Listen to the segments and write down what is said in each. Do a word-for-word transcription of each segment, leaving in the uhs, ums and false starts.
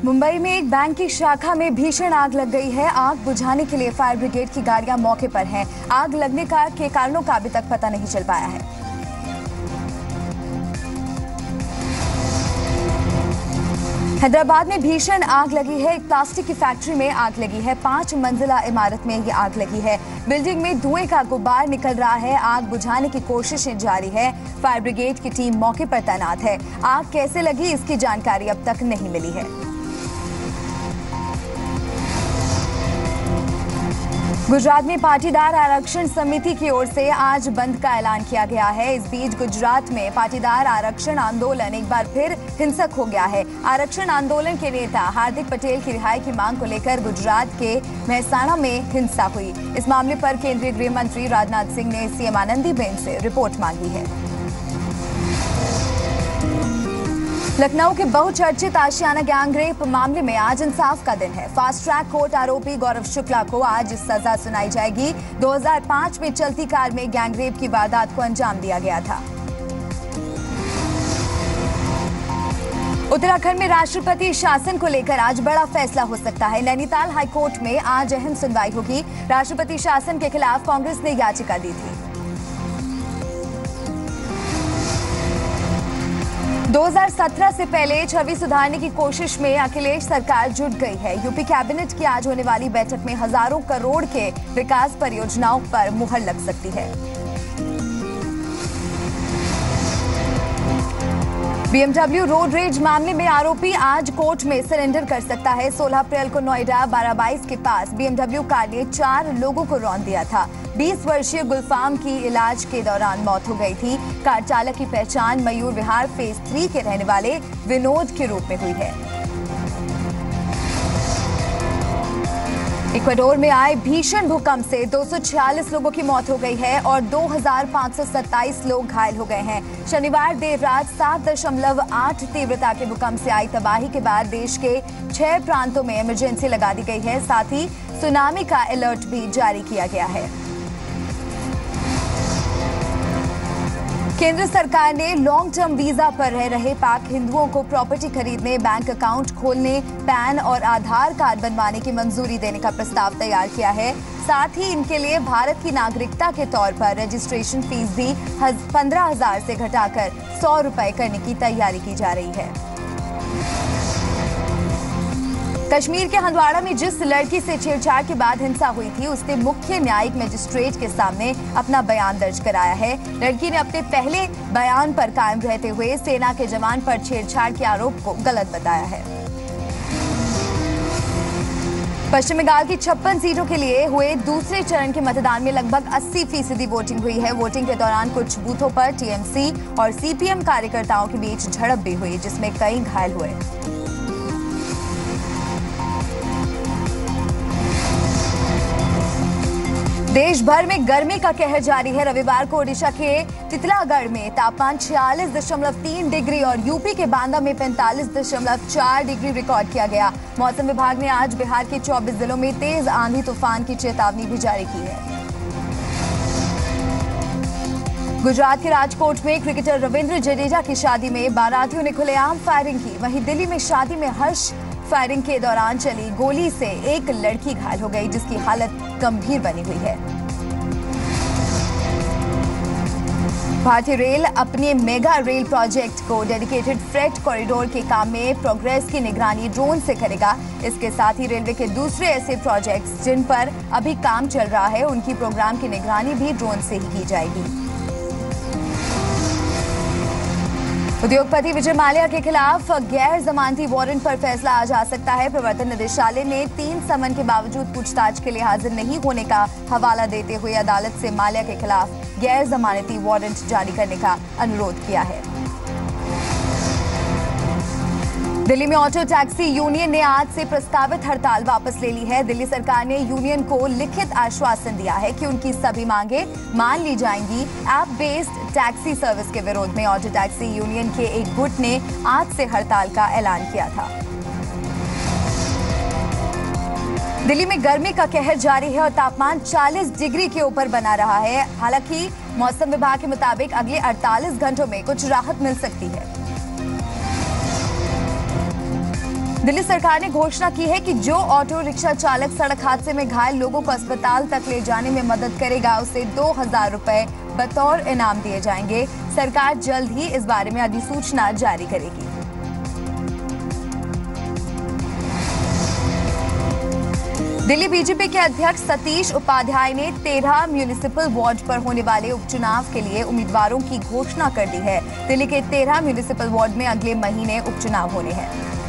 मुंबई में एक बैंक की शाखा में भीषण आग लग गई है। आग बुझाने के लिए फायर ब्रिगेड की गाड़ियां मौके पर हैं। आग लगने का के कारणों का अभी तक पता नहीं चल पाया है। हैदराबाद में भीषण आग लगी है। एक प्लास्टिक की फैक्ट्री में आग लगी है। पांच मंजिला इमारत में ये आग लगी है। बिल्डिंग में धुएं का गुब्बार निकल रहा है। आग बुझाने की कोशिशें जारी है। फायर ब्रिगेड की टीम मौके पर तैनात है। आग कैसे लगी इसकी जानकारी अब तक नहीं मिली है। गुजरात में पाटीदार आरक्षण समिति की ओर से आज बंद का ऐलान किया गया है। इस बीच गुजरात में पाटीदार आरक्षण आंदोलन एक बार फिर हिंसक हो गया है। आरक्षण आंदोलन के नेता हार्दिक पटेल की रिहाई की मांग को लेकर गुजरात के मेहसाणा में हिंसा हुई। इस मामले पर केंद्रीय गृह मंत्री राजनाथ सिंह ने सीएम आनंदीबेन से रिपोर्ट मांगी है। लखनऊ के बहुचर्चित आशियाना गैंगरेप मामले में आज इंसाफ का दिन है। फास्ट ट्रैक कोर्ट आरोपी गौरव शुक्ला को आज सजा सुनाई जाएगी। दो हज़ार पाँच में चलती कार में गैंगरेप की वारदात को अंजाम दिया गया था। उत्तराखंड में राष्ट्रपति शासन को लेकर आज बड़ा फैसला हो सकता है। नैनीताल हाईकोर्ट में आज अहम सुनवाई होगी। राष्ट्रपति शासन के खिलाफ कांग्रेस ने याचिका दी थी। दो हज़ार सत्रह से पहले छवि सुधारने की कोशिश में अखिलेश सरकार जुट गई है। यूपी कैबिनेट की आज होने वाली बैठक में हजारों करोड़ के विकास परियोजनाओं पर मुहर लग सकती है। बीएमडब्ल्यू रोड रेज मामले में आरोपी आज कोर्ट में सरेंडर कर सकता है। सोलह अप्रैल को नोएडा बारह बाईस के पास बीएमडब्ल्यू कार ने चार लोगों को रौंद दिया था। बीस वर्षीय गुलफाम की इलाज के दौरान मौत हो गई थी। कार चालक की पहचान मयूर विहार फेज थ्री के रहने वाले विनोद के रूप में हुई है। इक्वाडोर में आए भीषण भूकंप से दो सौ छियालीस लोगों की मौत हो गई है और दो हज़ार पाँच सौ सत्ताईस लोग घायल हो गए हैं। शनिवार देर रात सात दशमलव आठ तीव्रता के भूकंप से आई तबाही के बाद देश के छह प्रांतों में इमरजेंसी लगा दी गई है। साथ ही सुनामी का अलर्ट भी जारी किया गया है। केंद्र सरकार ने लॉन्ग टर्म वीजा पर रह रहे पाक हिंदुओं को प्रॉपर्टी खरीदने, बैंक अकाउंट खोलने, पैन और आधार कार्ड बनवाने की मंजूरी देने का प्रस्ताव तैयार किया है। साथ ही इनके लिए भारत की नागरिकता के तौर पर रजिस्ट्रेशन फीस भी पंद्रह हजार से घटाकर सौ रुपए करने की तैयारी की जा रही है। कश्मीर के हंदवाड़ा में जिस लड़की से छेड़छाड़ के बाद हिंसा हुई थी उसने मुख्य न्यायिक मजिस्ट्रेट के सामने अपना बयान दर्ज कराया है। लड़की ने अपने पहले बयान पर कायम रहते हुए सेना के जवान पर छेड़छाड़ के आरोप को गलत बताया है। पश्चिम बंगाल की छप्पन सीटों के लिए हुए दूसरे चरण के मतदान में लगभग अस्सी फीसदी वोटिंग हुई है। वोटिंग के दौरान कुछ बूथों पर टीएमसी और सीपीएम कार्यकर्ताओं के बीच झड़प भी हुई, जिसमें कई घायल हुए। देश भर में गर्मी का कहर जारी है। रविवार को ओडिशा के तितलागढ़ में तापमान छियालीस दशमलव तीन डिग्री और यूपी के बांदा में पैंतालीस दशमलव चार डिग्री रिकॉर्ड किया गया। मौसम विभाग ने आज बिहार के चौबीस जिलों में तेज आंधी तूफान की चेतावनी भी जारी की है। गुजरात के राजकोट में क्रिकेटर रविंद्र जडेजा की शादी में बारातियों ने खुलेआम फायरिंग की। वहीं दिल्ली में शादी में हर्ष फायरिंग के दौरान चली गोली से एक लड़की घायल हो गई, जिसकी हालत गंभीर बनी हुई है। भारतीय रेल अपने मेगा रेल प्रोजेक्ट को डेडिकेटेड फ्रेट कॉरिडोर के काम में प्रोग्रेस की निगरानी ड्रोन से करेगा। इसके साथ ही रेलवे के दूसरे ऐसे प्रोजेक्ट्स जिन पर अभी काम चल रहा है उनकी प्रोग्राम की निगरानी भी ड्रोन से ही की जाएगी। उद्योगपति विजय माल्या के खिलाफ गैर जमानती वारंट पर फैसला आज आ सकता है। प्रवर्तन निदेशालय ने तीन समन के बावजूद पूछताछ के लिए हाजिर नहीं होने का हवाला देते हुए अदालत से माल्या के खिलाफ गैर जमानती वारंट जारी करने का अनुरोध किया है। दिल्ली में ऑटो टैक्सी यूनियन ने आज से प्रस्तावित हड़ताल वापस ले ली है। दिल्ली सरकार ने यूनियन को लिखित आश्वासन दिया है कि उनकी सभी मांगे मान ली जाएंगी। ऐप बेस्ड टैक्सी सर्विस के विरोध में ऑटो टैक्सी यूनियन के एक गुट ने आज से हड़ताल का ऐलान किया था। दिल्ली में गर्मी का कहर जारी है और तापमान चालीस डिग्री के ऊपर बना रहा है। हालांकि मौसम विभाग के मुताबिक अगले अड़तालीस घंटों में कुछ राहत मिल सकती है। दिल्ली सरकार ने घोषणा की है कि जो ऑटो रिक्शा चालक सड़क हादसे में घायल लोगों को अस्पताल तक ले जाने में मदद करेगा उसे दो हजार रुपए बतौर इनाम दिए जाएंगे। सरकार जल्द ही इस बारे में अधिसूचना जारी करेगी। दिल्ली बीजेपी के अध्यक्ष सतीश उपाध्याय ने तेरह म्यूनिसिपल वार्ड पर होने वाले उपचुनाव के लिए उम्मीदवारों की घोषणा कर दी है। दिल्ली के तेरह म्यूनिसिपल वार्ड में अगले महीने उपचुनाव होने हैं।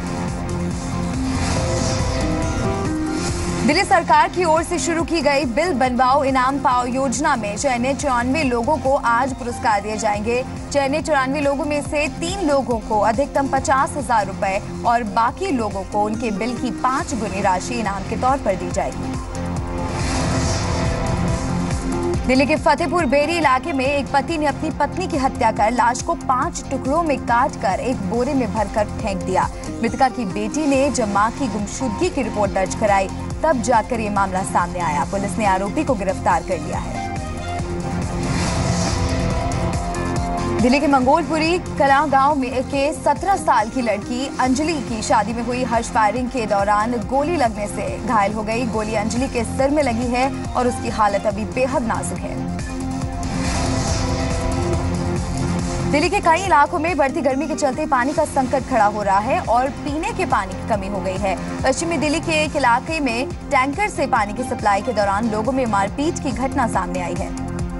दिल्ली सरकार की ओर से शुरू की गई बिल बनवाओ इनाम पाओ योजना में चयनित चौरानवे लोगों को आज पुरस्कार दिए जाएंगे। चयनित चौरानवे लोगों में से तीन लोगों को अधिकतम पचास हजार रुपए और बाकी लोगों को उनके बिल की पांच गुनी राशि इनाम के तौर पर दी जाएगी। दिल्ली के फतेहपुर बेरी इलाके में एक पति ने अपनी पत्नी की हत्या कर लाश को पांच टुकड़ों में काट कर एक बोरे में भरकर फेंक दिया। मृतका की बेटी ने जब मां की गुमशुदगी की रिपोर्ट दर्ज कराई तब जाकर ये मामला सामने आया। पुलिस ने आरोपी को गिरफ्तार कर लिया है। दिल्ली के मंगोलपुरी कला गांव में के सत्रह साल की लड़की अंजलि की शादी में हुई हर्ष फायरिंग के दौरान गोली लगने से घायल हो गई। गोली अंजलि के सिर में लगी है और उसकी हालत अभी बेहद नाजुक है। दिल्ली के कई इलाकों में बढ़ती गर्मी के चलते पानी का संकट खड़ा हो रहा है और पीने के पानी की कमी हो गई है। पश्चिमी दिल्ली के एक इलाके में टैंकर से पानी की सप्लाई के दौरान लोगों में मारपीट की घटना सामने आई है।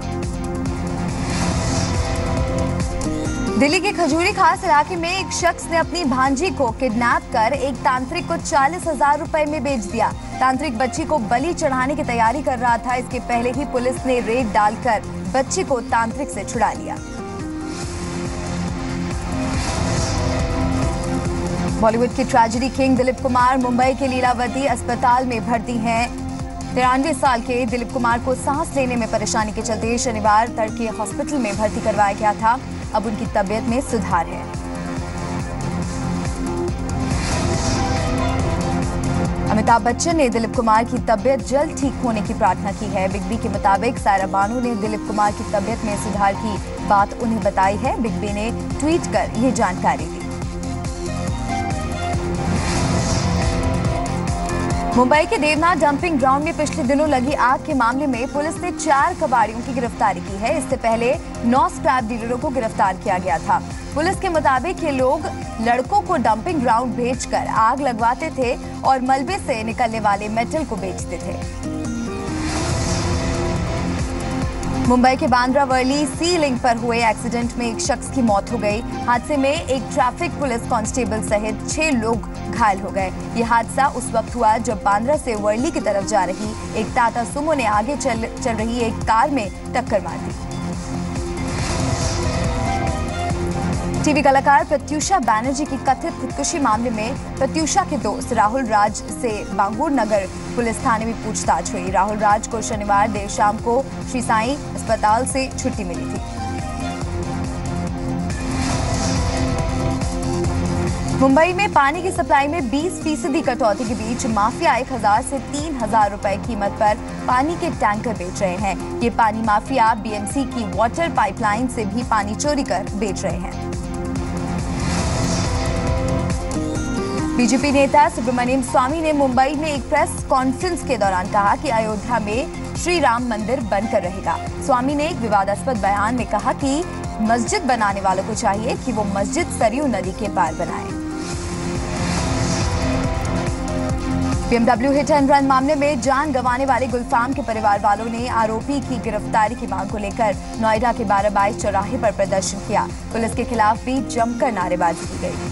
दिल्ली के खजूरी खास इलाके में एक शख्स ने अपनी भांजी को किडनैप कर एक तांत्रिक को चालीस हजार रुपए में बेच दिया। तांत्रिक बच्ची को बलि चढ़ाने की तैयारी कर रहा था। इसके पहले ही पुलिस ने रेड डालकर बच्ची को तांत्रिक से छुड़ा लिया। बॉलीवुड की ट्रेजेडी किंग दिलीप कुमार मुंबई के लीलावती अस्पताल में भर्ती हैं। तिरानवे साल के दिलीप कुमार को सांस लेने में परेशानी के चलते शनिवार तड़के हॉस्पिटल में भर्ती करवाया गया था। अब उनकी तबीयत में सुधार है। अमिताभ बच्चन ने दिलीप कुमार की तबीयत जल्द ठीक होने की प्रार्थना की है। बिग बी के मुताबिक सायरा बानो ने दिलीप कुमार की तबीयत में सुधार की बात उन्हें बताई है। बिग बी ने ट्वीट कर ये जानकारी दी। मुंबई के देवनाथ डंपिंग ग्राउंड में पिछले दिनों लगी आग के मामले में पुलिस ने चार कबाड़ियों की गिरफ्तारी की है। इससे पहले नौ स्क्रैप डीलरों को गिरफ्तार किया गया था। पुलिस के मुताबिक ये लोग लड़कों को डंपिंग ग्राउंड भेजकर आग लगवाते थे और मलबे से निकलने वाले मेटल को बेचते थे। मुंबई के बांद्रा वर्ली सी लिंक पर हुए एक्सीडेंट में एक शख्स की मौत हो गई। हादसे में एक ट्रैफिक पुलिस कांस्टेबल सहित छह लोग घायल हो गए। ये हादसा उस वक्त हुआ जब बांद्रा से वर्ली की तरफ जा रही एक टाटा सुमो ने आगे चल चल रही एक कार में टक्कर मार दी। टीवी कलाकार प्रत्यूषा बैनर्जी की कथित खुदकुशी मामले में प्रत्यूषा के दोस्त राहुल राज से बांगूर नगर पुलिस थाने में पूछताछ हुई। राहुल राज को शनिवार देर शाम को श्री साई अस्पताल से छुट्टी मिली थी। मुंबई में पानी की सप्लाई में बीस फीसदी कटौती के बीच माफिया एक हजार से तीन हजार रुपए कीमत पर पानी के टैंकर बेच रहे हैं। ये पानी माफिया बीएमसी की वाटर पाइपलाइन से भी पानी चोरी कर बेच रहे हैं। बीजेपी नेता सुब्रमण्यम स्वामी ने मुंबई में एक प्रेस कॉन्फ्रेंस के दौरान कहा कि अयोध्या में श्री राम मंदिर बनकर रहेगा। स्वामी ने एक विवादास्पद बयान में कहा कि मस्जिद बनाने वालों को चाहिए कि वो मस्जिद सरयू नदी के पार बनाएं। बीएमडब्ल्यू हिट एंड रन मामले में जान गंवाने वाले गुलफाम के परिवार वालों ने आरोपी की गिरफ्तारी की मांग को लेकर नोएडा के बाराबाई चौराहे पर प्रदर्शन किया। पुलिस के खिलाफ भी जमकर नारेबाजी की गई।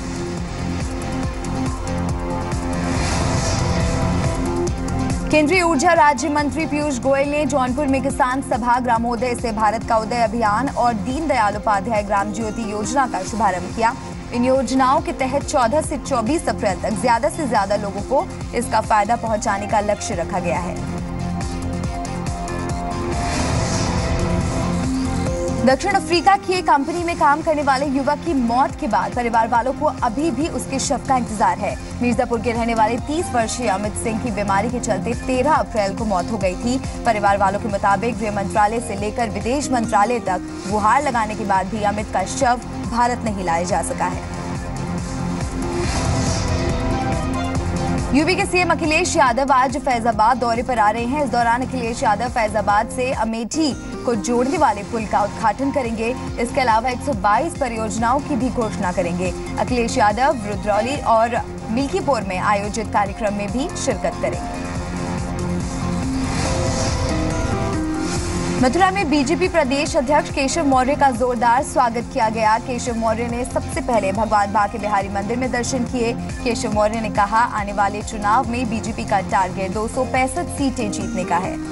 केंद्रीय ऊर्जा राज्य मंत्री पीयूष गोयल ने जौनपुर में किसान सभा ग्रामोदय से भारत का उदय अभियान और दीनदयाल उपाध्याय ग्राम ज्योति योजना का शुभारंभ किया। इन योजनाओं के तहत चौदह से चौबीस अप्रैल तक ज्यादा से ज्यादा लोगों को इसका फायदा पहुंचाने का लक्ष्य रखा गया है। दक्षिण अफ्रीका की एक कंपनी में काम करने वाले युवक की मौत के बाद परिवार वालों को अभी भी उसके शव का इंतजार है। मिर्जापुर के रहने वाले तीस वर्षीय अमित सिंह की बीमारी के चलते तेरह अप्रैल को मौत हो गई थी। परिवार वालों के मुताबिक गृह मंत्रालय से लेकर विदेश मंत्रालय तक गुहार लगाने के बाद भी अमित का शव भारत नहीं लाया जा सका है। यूपी के सीएम अखिलेश यादव आज फैजाबाद दौरे पर आ रहे हैं। इस दौरान अखिलेश यादव फैजाबाद से अमेठी को जोड़ने वाले पुल का उद्घाटन करेंगे। इसके अलावा एक सौ बाईस परियोजनाओं की भी घोषणा करेंगे। अखिलेश यादव रुद्रौली और मिल्कीपुर में आयोजित कार्यक्रम में भी शिरकत करेंगे। मथुरा में बीजेपी प्रदेश अध्यक्ष केशव मौर्य का जोरदार स्वागत किया गया। केशव मौर्य ने सबसे पहले भगवान बांके बिहारी मंदिर में दर्शन किए। केशव मौर्य ने कहा, आने वाले चुनाव में बीजेपी का टारगेट दो सौ पैंसठ सीटें जीतने का है।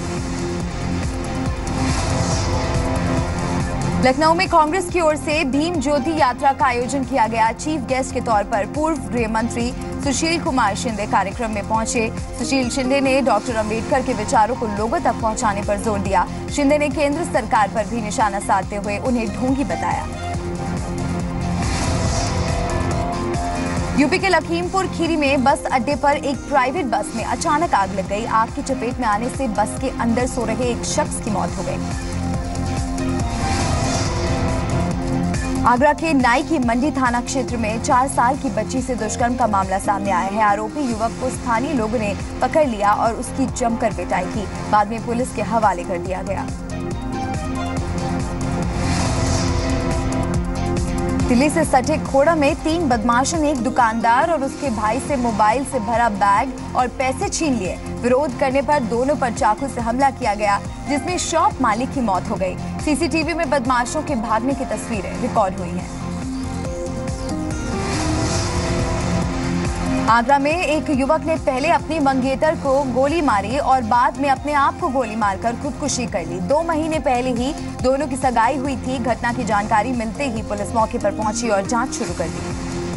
लखनऊ में कांग्रेस की ओर से भीम ज्योति यात्रा का आयोजन किया गया। चीफ गेस्ट के तौर पर पूर्व गृह मंत्री सुशील कुमार शिंदे कार्यक्रम में पहुंचे। सुशील शिंदे ने डॉक्टर अंबेडकर के विचारों को लोगों तक पहुंचाने पर जोर दिया। शिंदे ने केंद्र सरकार पर भी निशाना साधते हुए उन्हें ढोंगी बताया। यूपी के लखीमपुर खीरी में बस अड्डे पर एक प्राइवेट बस में अचानक आग लग गई। आग की चपेट में आने से बस के अंदर सो रहे एक शख्स की मौत हो गई। आगरा के नाई की मंडी थाना क्षेत्र में चार साल की बच्ची से दुष्कर्म का मामला सामने आया है। आरोपी युवक को स्थानीय लोगों ने पकड़ लिया और उसकी जमकर पिटाई की। बाद में पुलिस के हवाले कर दिया गया। दिल्ली से सटे खोड़ा में तीन बदमाशों ने एक दुकानदार और उसके भाई से मोबाइल से भरा बैग और पैसे छीन लिए। विरोध करने पर दोनों पर चाकू से हमला किया गया, जिसमें शॉप मालिक की मौत हो गई। सीसीटीवी में बदमाशों के भागने की तस्वीरें रिकॉर्ड हुई हैं। आगरा में एक युवक ने पहले अपनी मंगेतर को गोली मारी और बाद में अपने आप को गोली मारकर खुदकुशी कर ली। दो महीने पहले ही दोनों की सगाई हुई थी। घटना की जानकारी मिलते ही पुलिस मौके पर पहुंची और जांच शुरू कर दी।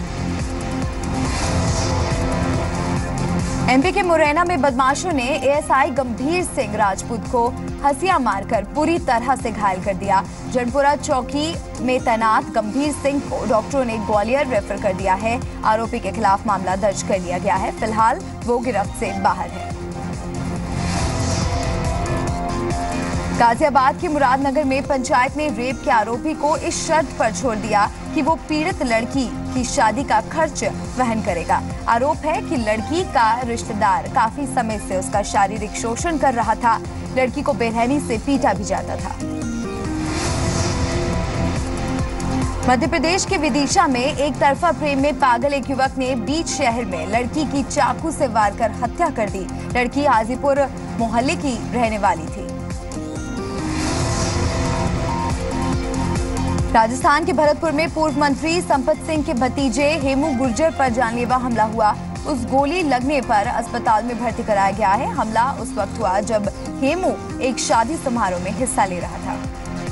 एमपी के मुरैना में बदमाशों ने एएसआई गंभीर सिंह राजपूत को हंसिया मारकर पूरी तरह से घायल कर दिया। जनपुरा चौकी में तैनात गंभीर सिंह को डॉक्टरों ने ग्वालियर रेफर कर दिया है। आरोपी के खिलाफ मामला दर्ज कर लिया गया है। फिलहाल वो गिरफ्त से बाहर है। गाजियाबाद के मुरादनगर में पंचायत ने रेप के आरोपी को इस शर्त पर छोड़ दिया कि वो पीड़ित लड़की की शादी का खर्च वहन करेगा। आरोप है कि लड़की का रिश्तेदार काफी समय से उसका शारीरिक शोषण कर रहा था। लड़की को बेरहमी से पीटा भी जाता था। मध्य प्रदेश के विदिशा में एक तरफा प्रेम में पागल एक युवक ने बीच शहर में लड़की की चाकू से वार कर हत्या कर दी। लड़की हाजीपुर मोहल्ले की रहने वाली थी। राजस्थान के भरतपुर में पूर्व मंत्री संपत सिंह के भतीजे हेमू गुर्जर पर जानलेवा हमला हुआ। उस गोली लगने पर अस्पताल में भर्ती कराया गया है। हमला उस वक्त हुआ जब हेमू एक शादी समारोह में हिस्सा ले रहा था।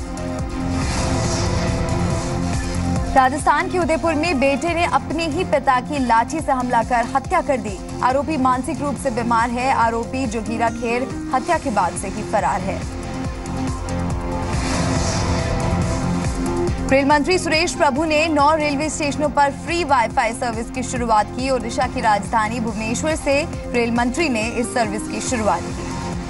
राजस्थान के उदयपुर में बेटे ने अपने ही पिता की लाठी से हमला कर हत्या कर दी। आरोपी मानसिक रूप से बीमार है। आरोपी जोगीरा खेर हत्या के बाद से ही फरार है। रेल मंत्री सुरेश प्रभु ने नौ रेलवे स्टेशनों पर फ्री वाईफाई सर्विस की शुरुआत की। ओडिशा की राजधानी भुवनेश्वर से रेल मंत्री ने इस सर्विस की शुरुआत की।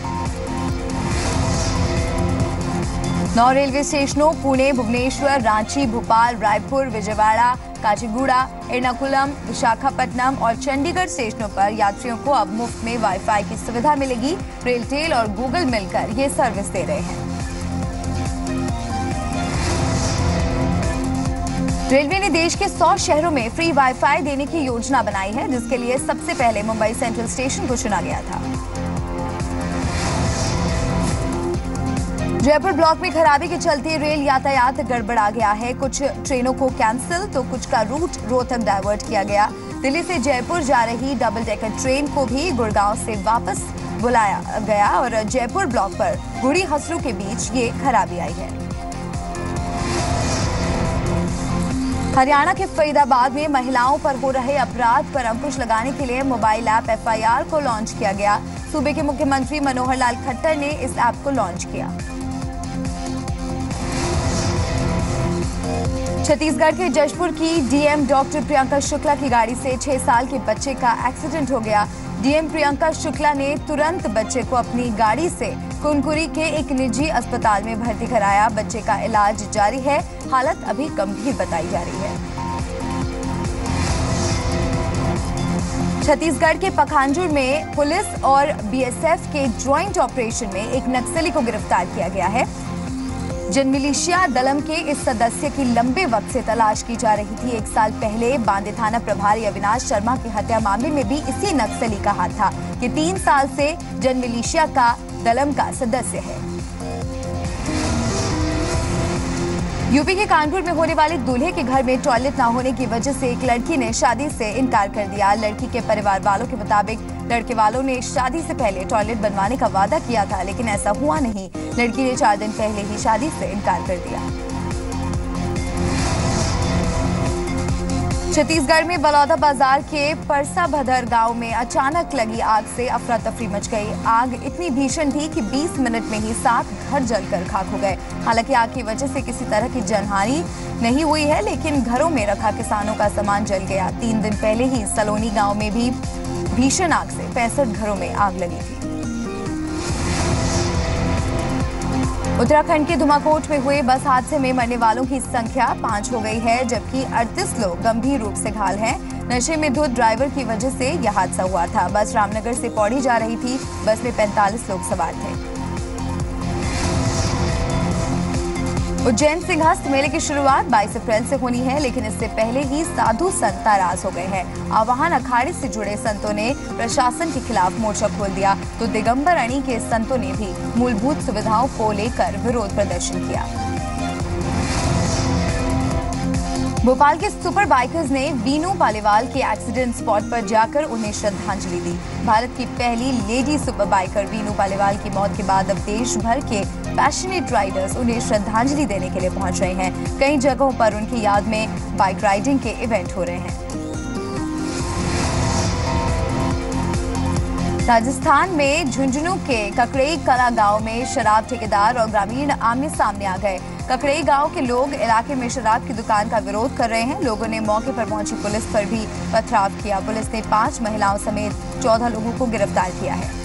नौ रेलवे स्टेशनों पुणे, भुवनेश्वर, रांची, भोपाल, रायपुर, विजयवाड़ा, काचीगुड़ा, एर्नाकुलम, विशाखापट्टनम और चंडीगढ़ स्टेशनों पर यात्रियों को अब मुफ्त में वाईफाई की सुविधा मिलेगी। रेलटेल और गूगल मिलकर ये सर्विस दे रहे हैं। रेलवे ने देश के सौ शहरों में फ्री वाईफाई देने की योजना बनाई है, जिसके लिए सबसे पहले मुंबई सेंट्रल स्टेशन को चुना गया था। जयपुर ब्लॉक में खराबी के चलते रेल यातायात गड़बड़ा गया है। कुछ ट्रेनों को कैंसिल तो कुछ का रूट रोहतक डायवर्ट किया गया। दिल्ली से जयपुर जा रही डबल डेकर ट्रेन को भी गुड़गांव से वापस बुलाया गया और जयपुर ब्लॉक पर गुड़ी हसरू के बीच ये खराबी आई है। हरियाणा के फरीदाबाद में महिलाओं पर हो रहे अपराध पर अंकुश लगाने के लिए mobile app F I R को लॉन्च किया गया। सूबे के मुख्यमंत्री मनोहर लाल खट्टर ने इस ऐप को लॉन्च किया। छत्तीसगढ़ के जशपुर की डीएम डॉक्टर प्रियंका शुक्ला की गाड़ी से छह साल के बच्चे का एक्सीडेंट हो गया। डीएम प्रियंका शुक्ला ने तुरंत बच्चे को अपनी गाड़ी से कुनकुरी के एक निजी अस्पताल में भर्ती कराया। बच्चे का इलाज जारी है। हालत अभी गंभीर बताई जा रही है। छत्तीसगढ़ के पखांजूर में पुलिस और बीएसएफ के ज्वाइंट ऑपरेशन में एक नक्सली को गिरफ्तार किया गया है। जनमिलिशिया दलम के इस सदस्य की लंबे वक्त से तलाश की जा रही थी। एक साल पहले बांदे थाना प्रभारी अविनाश शर्मा की हत्या मामले में भी इसी नक्सली का हाथ था। ये तीन साल से जनमिलिशिया का दलम का सदस्य है। यूपी के कानपुर में होने वाले दूल्हे के घर में टॉयलेट न होने की वजह से एक लड़की ने शादी से इनकार कर दिया। लड़की के परिवार वालों के मुताबिक लड़के वालों ने शादी से पहले टॉयलेट बनवाने का वादा किया था, लेकिन ऐसा हुआ नहीं। लड़की ने चार दिन पहले ही शादी से इनकार कर दिया। छत्तीसगढ़ में बलौदा बाजार के परसा भदर गांव में अचानक लगी आग से अफरा तफरी मच गई। आग इतनी भीषण थी कि बीस मिनट में ही सात घर जलकर खाक हो गए। हालांकि आग की वजह से किसी तरह की जनहानि नहीं हुई है, लेकिन घरों में रखा किसानों का सामान जल गया। तीन दिन पहले ही सलोनी गांव में भी भीषण आग से पैंसठ घरों में आग लगी थी। उत्तराखंड के धुमाकोट में हुए बस हादसे में मरने वालों की संख्या पांच हो गई है, जबकि अड़तीस लोग गंभीर रूप से घायल हैं। नशे में धुत ड्राइवर की वजह से यह हादसा हुआ था। बस रामनगर से पौड़ी जा रही थी। बस में पैंतालीस लोग सवार थे। उज्जैन सिंहस्थ मेले की शुरुआत बाईस अप्रैल से होनी है, लेकिन इससे पहले ही साधु संत नाराज हो गए हैं। आवाहन अखाड़े से जुड़े संतों ने प्रशासन के खिलाफ मोर्चा खोल दिया, तो दिगंबर अणी के संतों ने भी मूलभूत सुविधाओं को लेकर विरोध प्रदर्शन किया। भोपाल के सुपर बाइकर्स ने वीनू पालीवाल के एक्सीडेंट स्पॉट पर जाकर उन्हें श्रद्धांजलि दी। भारत की पहली lady super biker Veenu Paliwal की मौत के बाद अब देश भर के पैशनेट राइडर्स उन्हें श्रद्धांजलि देने के लिए पहुंच रहे हैं। कई जगहों पर उनकी याद में बाइक राइडिंग के इवेंट हो रहे हैं। राजस्थान में झुंझुनू के ककड़ई कला गांव में शराब ठेकेदार और ग्रामीण आमने सामने आ गए। ककड़ई गांव के लोग इलाके में शराब की दुकान का विरोध कर रहे हैं। लोगों ने मौके पर पहुंची पुलिस पर भी पथराव किया। पुलिस ने पांच महिलाओं समेत चौदह लोगों को गिरफ्तार किया है।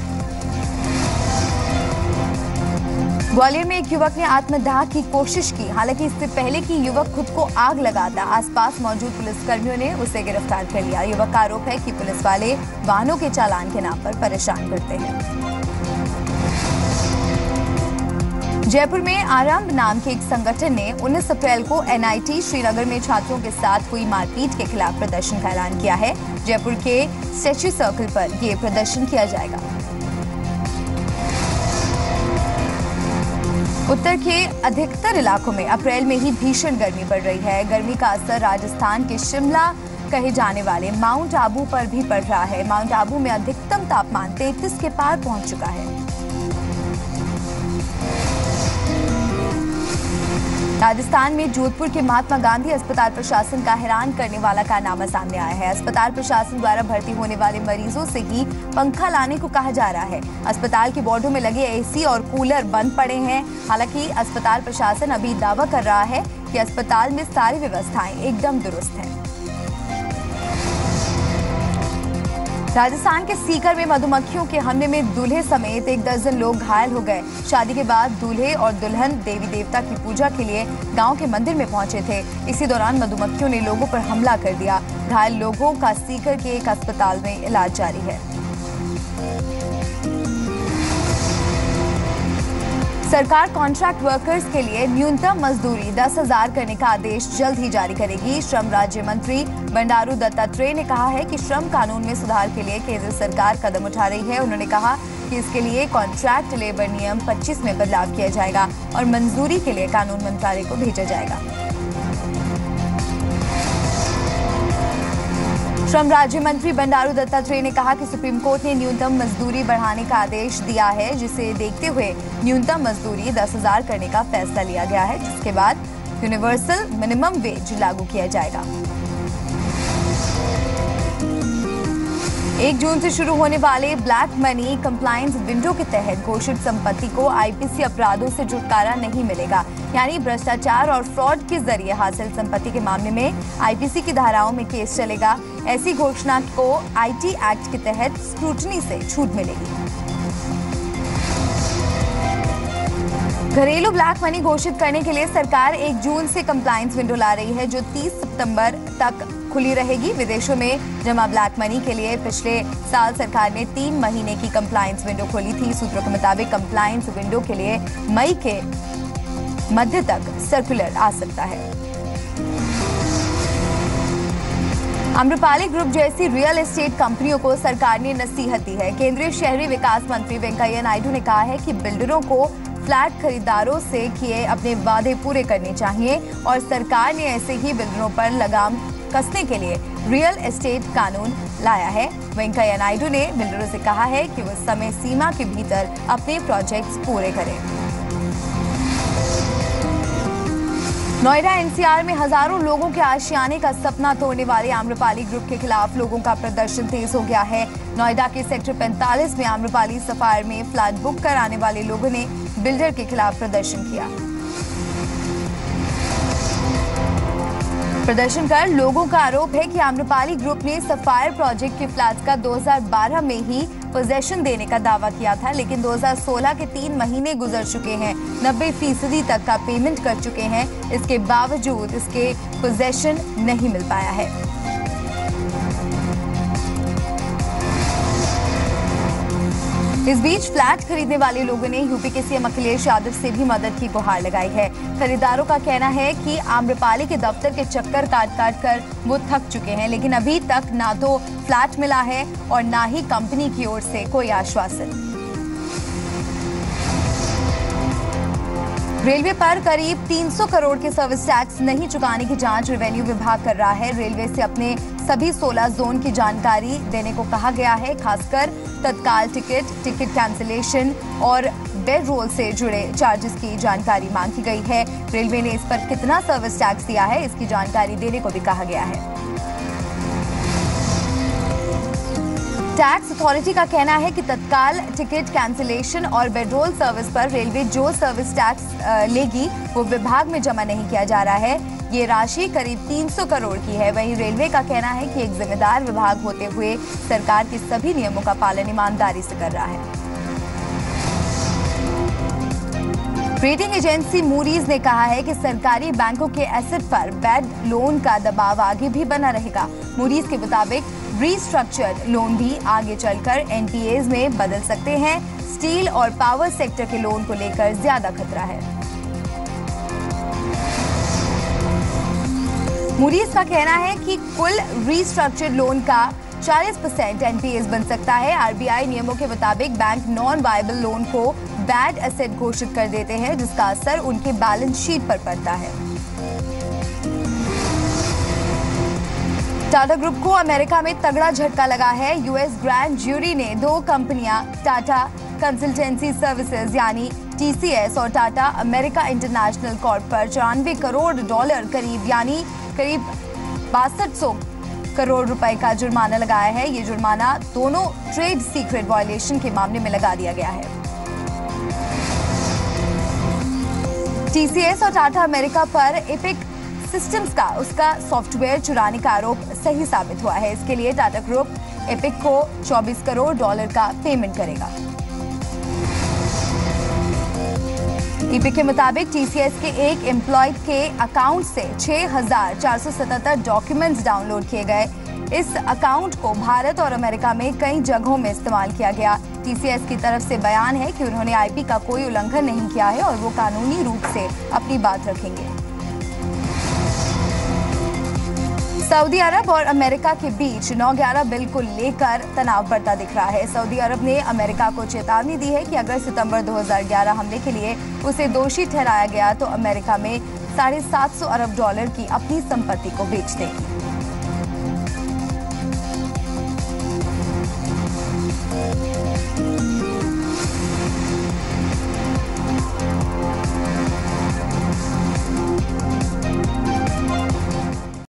ग्वालियर में एक युवक ने आत्मदाह की कोशिश की। हालांकि इससे पहले कि युवक खुद को आग लगाता, आसपास मौजूद पुलिसकर्मियों ने उसे गिरफ्तार कर लिया। युवक का आरोप है कि पुलिस वाले वाहनों के चालान के नाम पर परेशान करते हैं। जयपुर में आरंभ नाम के एक संगठन ने उन्नीस अप्रैल को एनआईटी श्रीनगर में छात्रों के साथ हुई मारपीट के खिलाफ प्रदर्शन का ऐलान किया है। जयपुर के स्टैच्यू सर्कल पर यह प्रदर्शन किया जाएगा। उत्तर के अधिकतर इलाकों में अप्रैल में ही भीषण गर्मी पड़ रही है। गर्मी का असर राजस्थान के शिमला कहे जाने वाले माउंट आबू पर भी पड़ रहा है। माउंट आबू में अधिकतम तापमान तैंतीस के पार पहुंच चुका है। राजस्थान में जोधपुर के महात्मा गांधी अस्पताल प्रशासन का हैरान करने वाला कारनामा सामने आया है। अस्पताल प्रशासन द्वारा भर्ती होने वाले मरीजों से ही पंखा लाने को कहा जा रहा है। अस्पताल के वार्डों में लगे एसी और कूलर बंद पड़े हैं। हालांकि अस्पताल प्रशासन अभी दावा कर रहा है कि अस्पताल में सारी व्यवस्थाएं एकदम दुरुस्त हैं। राजस्थान के सीकर में मधुमक्खियों के हमले में दूल्हे समेत एक दर्जन लोग घायल हो गए। शादी के बाद दूल्हे और दुल्हन देवी देवता की पूजा के लिए गांव के मंदिर में पहुंचे थे। इसी दौरान मधुमक्खियों ने लोगों पर हमला कर दिया। घायल लोगों का सीकर के एक अस्पताल में इलाज जारी है। सरकार कॉन्ट्रैक्ट वर्कर्स के लिए न्यूनतम मजदूरी दस हजार करने का आदेश जल्द ही जारी करेगी। श्रम राज्य मंत्री बंडारू दत्तात्रेय ने कहा है कि श्रम कानून में सुधार के लिए केंद्र सरकार कदम उठा रही है। उन्होंने कहा कि इसके लिए कॉन्ट्रैक्ट लेबर नियम पच्चीस में बदलाव किया जाएगा और मंजूरी के लिए कानून मंत्रालय को भेजा जाएगा। श्रम राज्य मंत्री बंडारू दत्तात्रेय ने कहा कि सुप्रीम कोर्ट ने न्यूनतम मजदूरी बढ़ाने का आदेश दिया है, जिसे देखते हुए न्यूनतम मजदूरी दस हजार करने का फैसला लिया गया है, जिसके बाद यूनिवर्सल मिनिमम वेज लागू किया जाएगा। एक जून से शुरू होने वाले ब्लैक मनी कंप्लायंस विंडो के तहत घोषित संपत्ति को आईपीसी अपराधों से छुटकारा नहीं मिलेगा। यानी भ्रष्टाचार और फ्रॉड के जरिए हासिल संपत्ति के मामले में आईपीसी की धाराओं में केस चलेगा। ऐसी घोषणा को आईटी एक्ट के तहत स्क्रूटनी से छूट मिलेगी। घरेलू ब्लैक मनी घोषित करने के लिए सरकार एक जून से कंप्लायंस विंडो ला रही है, जो तीस सितंबर तक खुली रहेगी। विदेशों में जमा ब्लैक मनी के लिए पिछले साल सरकार ने तीन महीने की कंप्लायंस विंडो खोली थी। सूत्रों के मुताबिक कंप्लायंस विंडो के लिए मई के मध्य तक सर्कुलर आ सकता है। आम्रपाली ग्रुप जैसी रियल एस्टेट कंपनियों को सरकार ने नसीहत दी है। केंद्रीय शहरी विकास मंत्री वेंकैया नायडू ने कहा है कि बिल्डरों को फ्लैट खरीदारों से किए अपने वादे पूरे करने चाहिए और सरकार ने ऐसे ही बिल्डरों पर लगाम कसने के लिए रियल एस्टेट कानून लाया है। वेंकैया नायडू ने बिल्डरों से कहा है कि वो समय सीमा के भीतर अपने प्रोजेक्ट्स पूरे करें। नोएडा एनसीआर में हजारों लोगों के आशियाने का सपना तोड़ने वाले आम्रपाली ग्रुप के खिलाफ लोगों का प्रदर्शन तेज हो गया है। नोएडा के सेक्टर पैंतालीस में आम्रपाली सफायर में फ्लैट बुक कराने वाले लोगों ने बिल्डर के खिलाफ प्रदर्शन किया। प्रदर्शन कर लोगों का आरोप है कि आम्रपाली ग्रुप ने सफायर प्रोजेक्ट के फ्लैट का दो हज़ार बारह में ही पोजेशन देने का दावा किया था, लेकिन दो हज़ार सोलह के तीन महीने गुजर चुके हैं, नब्बे फीसदी तक का पेमेंट कर चुके हैं। इसके बावजूद इसके पोजेशन नहीं मिल पाया है। इस बीच फ्लैट खरीदने वाले लोगों ने यूपी के सीएम अखिलेश यादव से भी मदद की गुहार लगाई है। खरीदारों का कहना है कि आम्रपाली के दफ्तर के चक्कर काट काट कर वो थक चुके हैं, लेकिन अभी तक ना तो फ्लैट मिला है और ना ही कंपनी की ओर से कोई आश्वासन। रेलवे पर करीब तीन सौ करोड़ के सर्विस टैक्स नहीं चुकाने की जांच रेवेन्यू विभाग कर रहा है। रेलवे से अपने सभी सोलह जोन की जानकारी देने को कहा गया है। खासकर तत्काल टिकट, टिकट कैंसिलेशन और बेड रोल से जुड़े चार्जेस की जानकारी मांगी गई है। रेलवे ने इस पर कितना सर्विस टैक्स दिया है, इसकी जानकारी देने को भी कहा गया है। टैक्स अथॉरिटी का कहना है कि तत्काल टिकट कैंसिलेशन और बेडरोल सर्विस पर रेलवे जो सर्विस टैक्स लेगी वो विभाग में जमा नहीं किया जा रहा है। ये राशि करीब तीन सौ करोड़ की है। वहीं रेलवे का कहना है कि एक जिम्मेदार विभाग होते हुए सरकार के सभी नियमों का पालन ईमानदारी से कर रहा है। रेटिंग एजेंसी मूरीज ने कहा है कि सरकारी बैंकों के एसेट पर बैड लोन का दबाव आगे भी बना रहेगा। मूरीज के मुताबिक रीस्ट्रक्चर्ड लोन भी आगे चलकर एनपीएज में बदल सकते हैं। स्टील और पावर सेक्टर के लोन को लेकर ज्यादा खतरा है। मूरीज का कहना है कि कुल रीस्ट्रक्चर्ड लोन का चालीस परसेंट एनपीएस बन सकता है। आरबीआई नियमों के मुताबिक बैंक नॉन वायबल लोन को बैड एसेट घोषित कर देते हैं, जिसका असर उनके बैलेंस शीट पर पड़ता है। टाटा ग्रुप को अमेरिका में तगड़ा झटका लगा है। यूएस ग्रैंड ज्यूरी ने दो कंपनियां टाटा कंसल्टेंसी सर्विसेज यानी टीसीएस और टाटा अमेरिका इंटरनेशनल कॉर्प पर चौरानवे करोड़ डॉलर करीब यानी करीब बासठ सौ करोड़ रुपए का जुर्माना लगाया है। ये जुर्माना दोनों ट्रेड सीक्रेट वायलेशन के मामले में लगा दिया गया है। टीसीएस और टाटा अमेरिका पर एपिक सिस्टम्स का उसका सॉफ्टवेयर चुराने का आरोप सही साबित हुआ है। इसके लिए टाटा ग्रुप एपिक को चौबीस करोड़ डॉलर का पेमेंट करेगा। एपिक के मुताबिक टीसीएस के एक एम्प्लॉय के अकाउंट से छह हजार चार सौ सतहत्तर डॉक्यूमेंट्स डाउनलोड किए गए। इस अकाउंट को भारत और अमेरिका में कई जगहों में इस्तेमाल किया गया। टीसीएस की तरफ से बयान है कि उन्होंने आईपी का कोई उल्लंघन नहीं किया है और वो कानूनी रूप से अपनी बात रखेंगे। सऊदी अरब और अमेरिका के बीच नौ ग्यारह बिल को लेकर तनाव बढ़ता दिख रहा है। सऊदी अरब ने अमेरिका को चेतावनी दी है कि अगर सितंबर दो हज़ार ग्यारह हमले के लिए उसे दोषी ठहराया गया तो अमेरिका में साढ़े सात सौ अरब डॉलर की अपनी संपत्ति को बेच देगी।